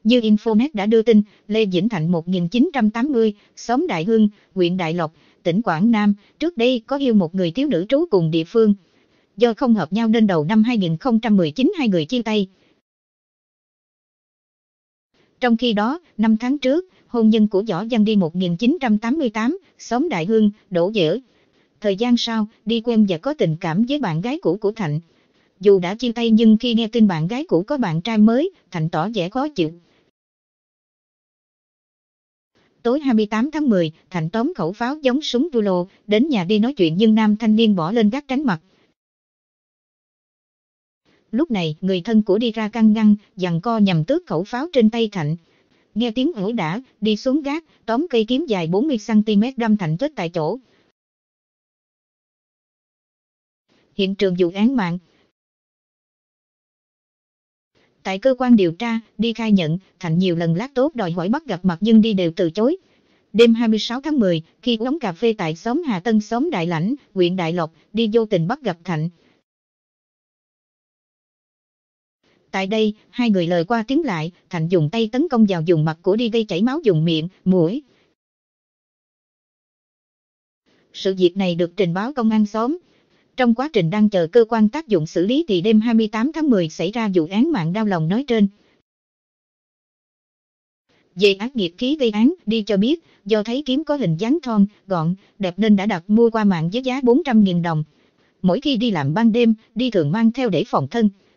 Như Infonet đã đưa tin, Lê Vĩnh Thạnh 1980, xóm Đại Hưng, huyện Đại Lộc, tỉnh Quảng Nam, trước đây có yêu một người thiếu nữ trú cùng địa phương. Do không hợp nhau nên đầu năm 2019 hai người chia tay. Trong khi đó, 5 tháng trước, hôn nhân của Võ Văn Đi 1988, xóm Đại Hưng, đổ vỡ. Thời gian sau, Đi quen và có tình cảm với bạn gái cũ của Thạnh. Dù đã chia tay nhưng khi nghe tin bạn gái cũ có bạn trai mới, Thạnh tỏ vẻ khó chịu. Tối 28 tháng 10, Thạnh tóm khẩu pháo giống súng rulo, đến nhà Đi nói chuyện nhưng nam thanh niên bỏ lên gác tránh mặt. Lúc này, người thân của Đi ra can ngăn, giằng co nhằm tước khẩu pháo trên tay Thạnh. Nghe tiếng ẩu đả, Đi xuống gác, tóm cây kiếm dài 40cm đâm Thạnh chết tại chỗ. Hiện trường vụ án mạng. Tại cơ quan điều tra, Đi khai nhận, Thạnh nhiều lần lát tốt đòi hỏi bắt gặp mặt nhưng Đi đều từ chối. Đêm 26 tháng 10, khi uống cà phê tại xóm Hà Tân xóm Đại Lãnh, huyện Đại Lộc, Đi vô tình bắt gặp Thạnh. Tại đây, hai người lời qua tiếng lại, Thạnh dùng tay tấn công vào vùng mặt của Đi gây chảy máu vùng miệng, mũi. Sự việc này được trình báo công an xóm. Trong quá trình đang chờ cơ quan tác dụng xử lý thì đêm 28 tháng 10 xảy ra vụ án mạng đau lòng nói trên. Về ác nghiệp khí gây án, Đi cho biết, do thấy kiếm có hình dáng thon, gọn, đẹp nên đã đặt mua qua mạng với giá 400.000 đồng. Mỗi khi đi làm ban đêm, Đi thường mang theo để phòng thân.